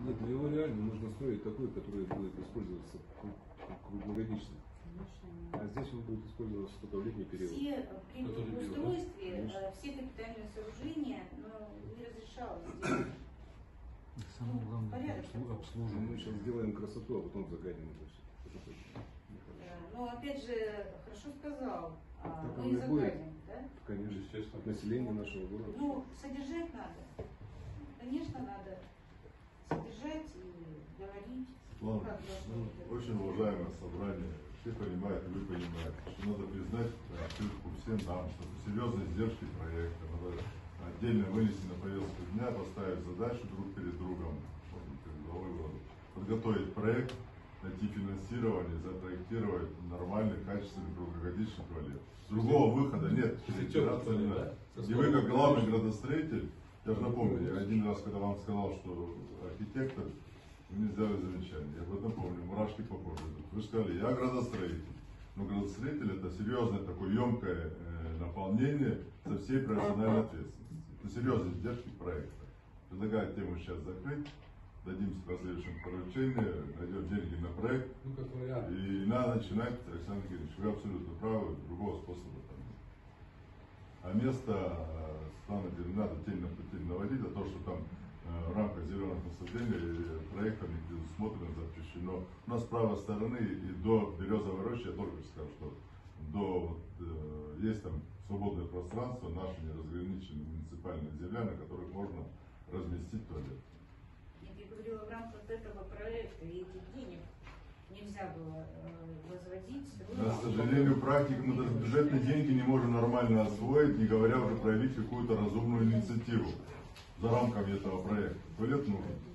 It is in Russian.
Нет, но его реально нужно строить такой, который будет использоваться круглогодично. А здесь он будет использоваться только в летний период. Все при устройстве, все капитальные сооружения, но не разрешалось сделать. Самое главное, обслуживание. Мы сейчас сделаем красоту, а потом загадим это все. Но опять же, хорошо сказал, Так мы и загадим, да? Конечно, естественно. Население нашего города. Ну, содержать надо. Конечно, надо содержать и говорить. Ладно, очень уважаемое собрание. Все понимают, и вы понимаете, что надо признать ошибку всем нам, что это серьезные издержки проекта. Надо отдельно вынести на повестку дня, поставить задачу друг перед другом, подготовить проект, найти финансирование, запроектировать нормальный, качественный круглогодичный туалет. Другого выхода нет. И вы, как главный градостроитель, я же напомню, я один раз, когда вам сказал, что архитектор, вы мне сделали замечание, я об этом помню, мурашки по коже идут. Вы сказали, я градостроитель. Но градостроитель это серьезное такое емкое наполнение со всей профессиональной ответственностью. Это серьезные издержки проекта. Предлагаю тему сейчас закрыть, дадим последующим поручение, найдем деньги на проект. Ну, как вариант. И надо начинать, Александр Георгиевич, вы абсолютно правы, другого способа там нет. А место не надо тень на пыль наводить, а то, что там в рамках зеленых насаждений проектом не предусмотрено, запрещено. У нас с правой стороны и до Березовой рощи, я только скажу, что есть там свободное пространство, наши неразграниченные муниципальные земля, на которых можно разместить туалет. Я говорила, в рамках этого проекта и этих денег нельзя было возводить. К сожалению, практика, мы даже бюджетные деньги не можем нормально освоить, не говоря уже проявить какую-то разумную инициативу за рамками этого проекта. Туалет нужен.